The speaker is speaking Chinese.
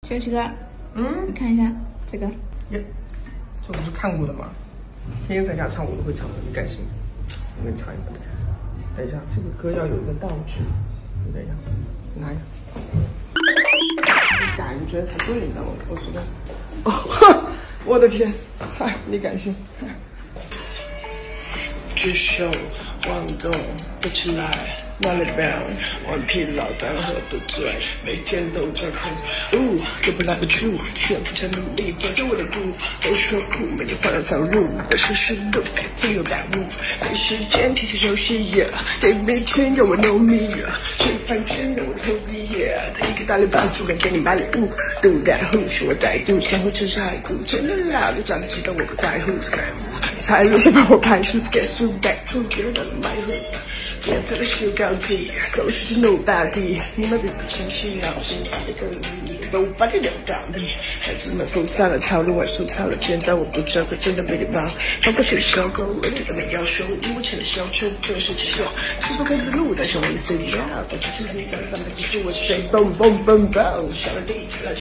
休息哥，你看一下这个。 耶，这不是看过的吗？天天在家唱我都会唱的，你敢信？我给你唱一个。等一下，这个歌要有一个道具。你等一下，拿一下。你感觉才对呢，我觉得。哦，我的天，嗨，你敢信？举手晃动，动起来。哪里 bound， 顽皮老但喝不醉，每天都在哭，根本赖不住，天赋才努力抓着我的路，都说苦没有办法扫入，我是是路，最有感悟，没时间提前休息 ，yeah， 给你钱让我 know me， 吃饭钱让我投币 ，yeah， 他一个大礼包主敢给你买礼物，独带护是我带度，相互城市海谷，真的老就长得知道我不在乎，才路先把我排除，给速带出，别让我买回。别再修高级，都是 nobody， 你们并不清晰脑筋，这个nobody 了道理。孩子们复杂的套路，我收藏了简单，我不知道真的没礼貌。放过去的小狗，人人都没要求，因为钱的小丑可是技巧，这是可以的路，但是我也是要，但是今天咱们记住我是谁，蹦蹦蹦蹦，小了地，垃圾